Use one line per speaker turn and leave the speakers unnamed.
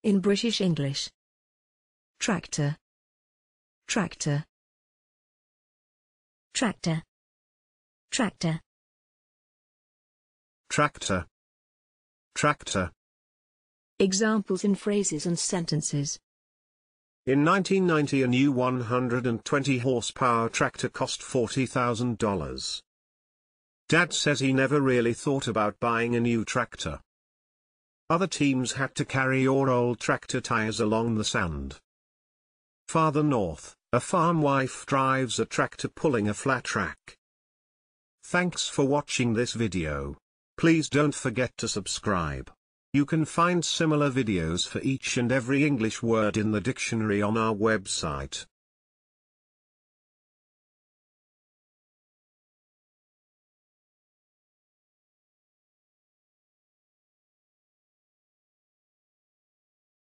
In British English. Tractor. Tractor.
Tractor. Tractor.
Tractor. Tractor.
Examples in phrases and sentences.
In 1990 a new 120 horsepower tractor cost $40,000. Dad says he never really thought about buying a new tractor. Other teams had to carry your old tractor tires along the sand. Farther north, a farm wife drives a tractor pulling a flat rack. Thanks for watching this video. Please don't forget to subscribe. You can find similar videos for each and every English word in the dictionary on our website.